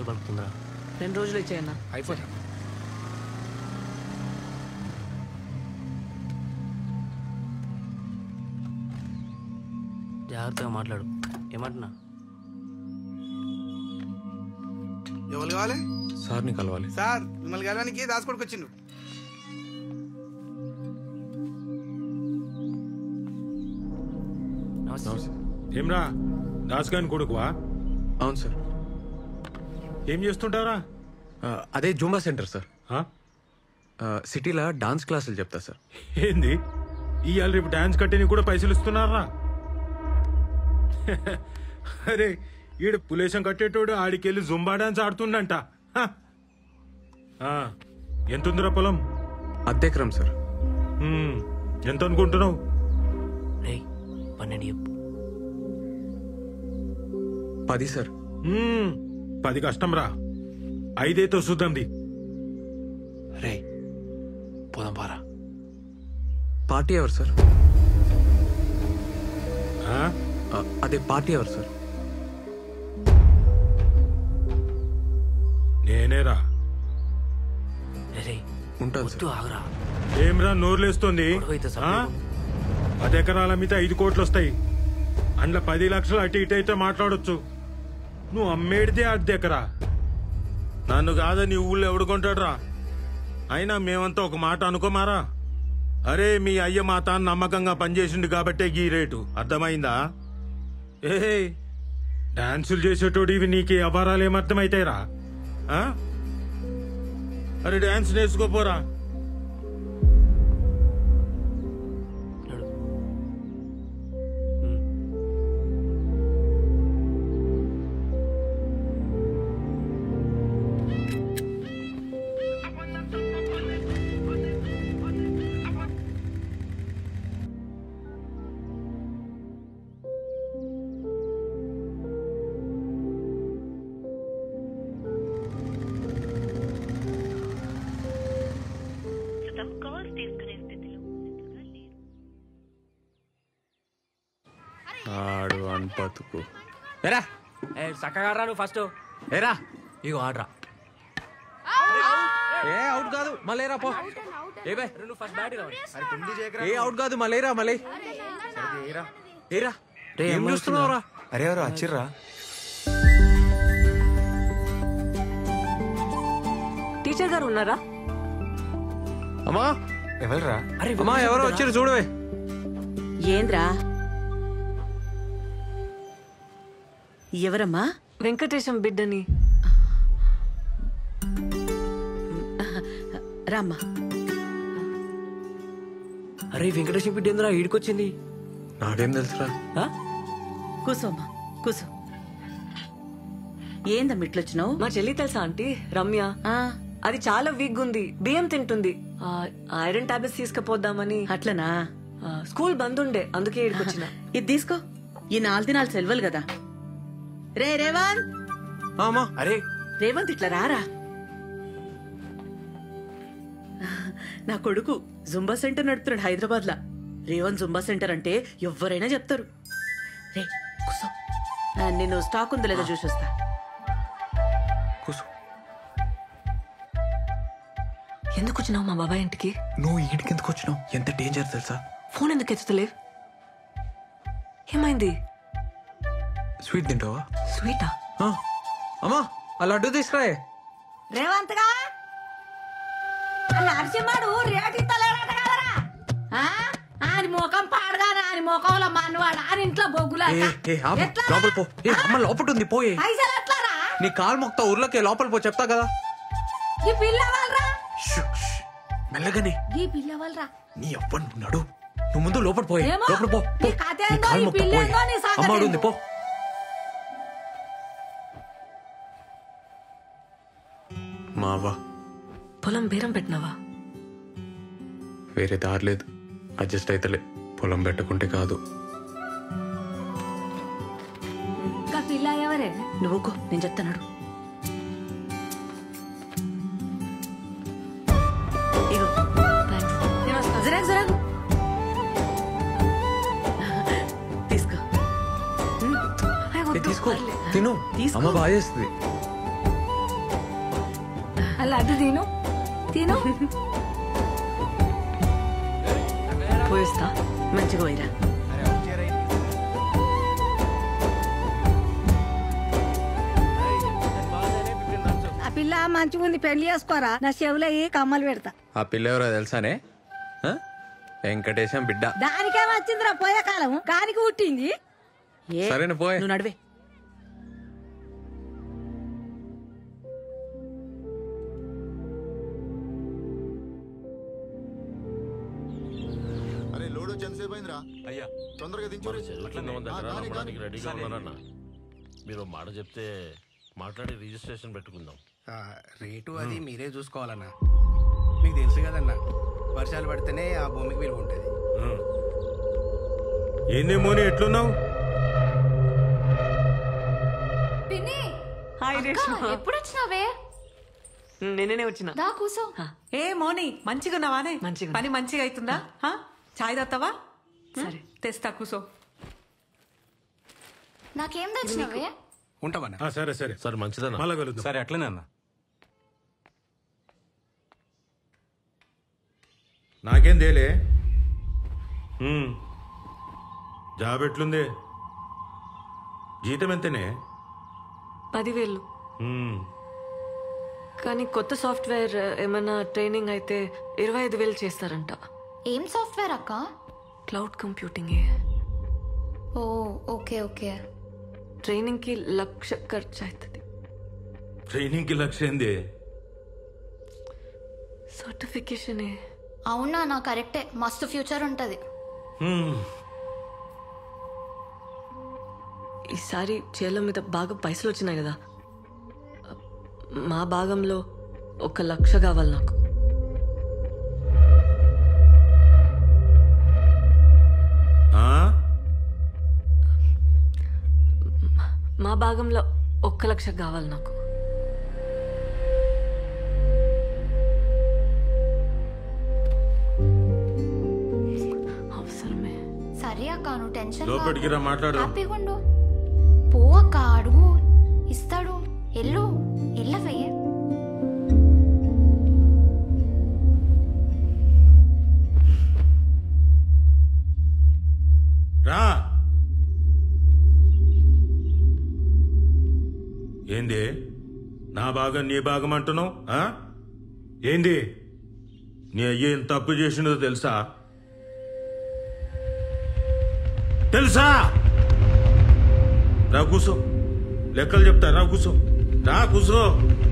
చేతులు పడుతుందిరా. 2 రోజులు ఇచ్చేయన్నా. అయిపోతా. జాగ్రత్తగా మాట్లాడు. ఏమంటున్నా? ఎవరు కావాలి? సార్ని కలవాలి. సార్ మిమ్మల్ని కలవడానికి దాసుకోడికి వచ్చిండు. ఏమ్రా దాస్గాని కొడుకువా? అవును సార్. ఏం చేస్తుంటారా? అదే జూంబా సెంటర్ సార్. సిటీలో డాన్స్ క్లాసులు చెప్తా సార్. ఏంది ఇవాళ రేపు డాన్స్ కట్టేని కూడా పైసలు ఇస్తున్నారా? అరే ఈడు పులేశం కట్టేటోడు ఆడికెళ్ళి జుంబా డాన్స్ ఆడుతుండంట. ఎంతుందిరా పొలం? అద్దెకరం సార్. ఎంత అనుకుంటున్నావు? 12 చెప్పు. 10 సార్. 10 కష్టం రా. 5 చూద్దాంది. రే పోదాం పారా. పార్టీ ఎవరు సార్? అదే పార్టీ ఎవరు సార్? నేనేరా. ఉంటాను సార్. ఆగరా. ఏమ్రా నోర్లేస్తుంది? 10 ఎకరాల మీద 5 కోట్లు వస్తాయి. అందులో 10 లక్షలు అటు ఇటు అయితే మాట్లాడొచ్చు. నువ్వు అమ్మేడితే 10 ఎకరా. నన్ను కాదా నీ ఊళ్ళో ఎవడుకుంటాడు రా? అయినా మేమంతా ఒక మాట అనుకోమారా. అరే మీ అయ్య మా తాను నమ్మకంగా పనిచేసిండు కాబట్టే ఈ రేటు. అర్థమైందా? ఏ డాన్సులు చేసేటోడు ఇవి నీకు అపారాలు ఏమర్థమైతాయిరా? అరే డాన్స్ నేర్చుకోపోరా. ఆడు అన్పతుకు ఏరా చక్కగా నువ్వు ఫస్ట్ ఏరా ఇగో ఆడరా. ఏ అవుట్ కాదు మళ్ళీరా పో. ఏ బై నువ్వు ఫస్ట్ బ్యాట్ ఏ అవుట్ కాదు మళ్ళీరా మళ్ళీ. ఏరా ఏం చూస్తున్నావురా? అరే ఎవరు వచ్చిర్రా? టీచర్ గారు ఉన్నారా? అమ్మా ఎవరురా? అమ్మా ఎవరో వచ్చిర్రు చూడవే. ఏంద్రా? ఎవరమ్మా? వెంకటేశం బిడ్డని. రామ్మా. అరే వెంకటేశం బిడ్డ ఏందిరా ఈడికొచ్చింది? నాకేం తెలుసురా? కూసోమ్మా కూసో. ఏందమ్మా ఇట్లొచ్చినావు? మా చెల్లి తెలుసా ఆంటీ? రమ్య. అది చాలా వీక్ ఉంది, బియ్యం తింటుంది. ఐరన్ టాబ్లెట్స్ తీసుకుపోద్దామని. అట్లనా? స్కూల్ బంద్ ఉండే అందుకే ఈడికొచ్చిన. ఇది తీసుకో. ఈ 4 దినాలు సెలవులు కదా. రే రేవంత్. అరే రేవంత్ ఇట్లా రారా. నా కొడుకు జుంబా సెంటర్ నడుపుతున్నాడు హైదరాబాద్ లా. రేవంత్ జుంబా సెంటర్ అంటే ఎవరైనా చెప్తారు. రే కూసో. నేను స్టాక్ ఉందో లేదో చూసి వస్తా. కూసో. ఎందుకు వచ్చినావు మా బాబాయ్ ఇంటికి? నువ్వు ఇంటికి ఎందుకు వచ్చినావు? ఎంత డేంజర్ తెలుసా? ఫోన్ ఎందుకు ఎత్తుతలే? ఏమైంది? స్వీట్ తింటావా? స్వీటా? అమ్మా ఆ లడ్డు తీసుకురాయే. రేవంత్ గా నరసింహడు రేటు ఇస్తలేడట కదరా. ఆయన ముఖం పాడగానే ఆయన ముఖంలో మనవాడు ఆయన ఇంట్లో బొగ్గులా. లోపల పో. అమ్మ లోపల ఉంది పోయే. పైసలు ఎట్లారా? నీ కాలు మొక్తా ఊర్లోకి లోపల పో చెప్తా కదా. ఈ పిల్ల వాళ్ళరా మెల్లగానే. ఈ పిల్ల వాళ్ళరా నీ అవ్వను ఉన్నాడు. నువ్వు ముందు లోపల పోయే. ఏమో, లోపల పో. నీ కథ ఏందో, ఈ పిల్ల ఏందో, నీ సంగతి అమ్మాడు ఉంది ఏందో. పో. మావా పొలం బేరం పెట్టినావా? వేరే దారి లేదు. అడ్జస్ట్ అయితలే. పొలం పెట్టుకుంటే కాదు. పిల్ల ఎవరే? నువ్వుకో నేను చెప్తాను. తీసుకో తిను. అమ్మ బాగా చేస్తుంది. అలా అది తిను తిను. పోయిస్తా. మంచిగా పోయిరా. ఆ పిల్ల మంచిగా ఉంది, పెళ్లి చేసుకోరా. నా చెవులో ఏ కమ్మలు పెడతా. ఆ పిల్ల ఎవరో తెలుసానే? ఆ? వెంకటేశం బిడ్డ. దానికే వచ్చిందిరా పోయే కాలం, కానికి పుట్టింది. ఏ, సరేనా పోయే. నువ్వు నడివే. అరే లోడు ఎంతసేపు అయిందిరా? అయ్యా తొందరగా రెడీగా ఉన్నారన్న. మీరు మాట చెప్తే మాట్లాడి రిజిస్ట్రేషన్ పెట్టుకుందాం. రేటు అది మీరే చూసుకోవాలన్నా. మీకు తెలుసు కదన్నా, వర్షాలు పడితేనే ఆ భూమికి విలువ ఉంటుంది. ఏంది మోని ఎట్లున్నావు? హాయ్ రేష్మా. ఎప్పుడు వచ్చినావే? నిన్ననే వచ్చిన. దా కూసో. ఏ మోని మంచిగా ఉన్నావానే? మంచిగా. పని మంచిగా అవుతుందా? చాయ్ తాగుతావా? సరే తెస్తా కూసో. నాకేం తెచ్చినావే? ఉంటామన్నా. సరే సరే సరే మంచిదన్న. మళ్ళా కలుద్దాం. సరే అట్లనే అన్న. నాకేం తేలే. జాబ్ ఎట్లుంది? జీతం ఎంతనే? 10,000. కానీ కొత్త సాఫ్ట్వేర్ ఏమైనా ట్రైనింగ్ అయితే 25,000 చేస్తారంట. ఏం సాఫ్ట్వేర్ అక్క? Cloud computing. Oh okay okay. Training కి 1,00,000 ఖర్చు అవుతుంది. ట్రైనింగ్ కి 1,00,000 ఏంది? సర్టిఫికేషన్. అవునా? నా కరెక్టే, మస్తు ఫ్యూచర్ ఉంటది. ఈసారి చేల మీద బాగా పైసలు వచ్చినాయి కదా, మా భాగంలో 1,00,000 కావాలి నాకు. మా భాగంలో 1,00,000 కావాలి నాకు. అవసరమే. సరే అక్క, నువ్వు టెన్షన్ లోపలికి రా, మాట్లాడు. హ్యాపీగా ఉండు. పో అక్క, అడుగు, ఇస్తాడు. ఎల్లు ఎల్లవే. రా. ఏంది నా భాగం నీ భాగం అంటున్నావు? ఏంది నీ అయ్య ఏం తప్పు చేసినదో తెలుసా? తెలుసా? రా కూసో, లెక్కలు చెప్తా. రా కూసో, రా కూసో.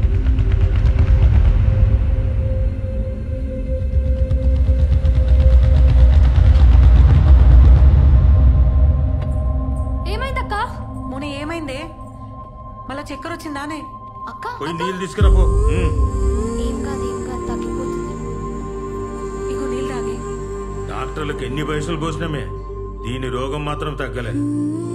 ఏమైందక్క? మోని ఏమైందే? మళ్ళా చక్కెర వచ్చిందానే? అక్క పోయి నీళ్ళు తీసుకురా పో. ఏం కాదు తగ్గిపోతుంది. ఇగో నీళ్ళు తాగి. డాక్టర్లకు ఎన్ని పైసలు పోసినామే, దీని రోగం మాత్రం తగ్గలే.